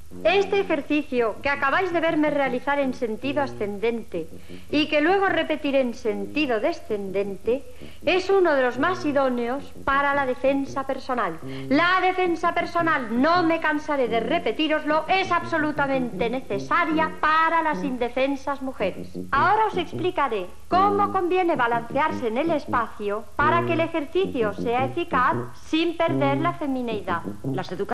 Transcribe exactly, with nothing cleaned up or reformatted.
Este ejercicio que acabáis de verme realizar en sentido ascendente y que luego repetiré en sentido descendente es uno de los más idóneos para la defensa personal. La defensa personal, no me cansaré de repetíroslo, es absolutamente necesaria para las indefensas mujeres. Ahora os explicaré cómo conviene balancearse en el espacio para que el ejercicio sea eficaz sin perder la femineidad. Las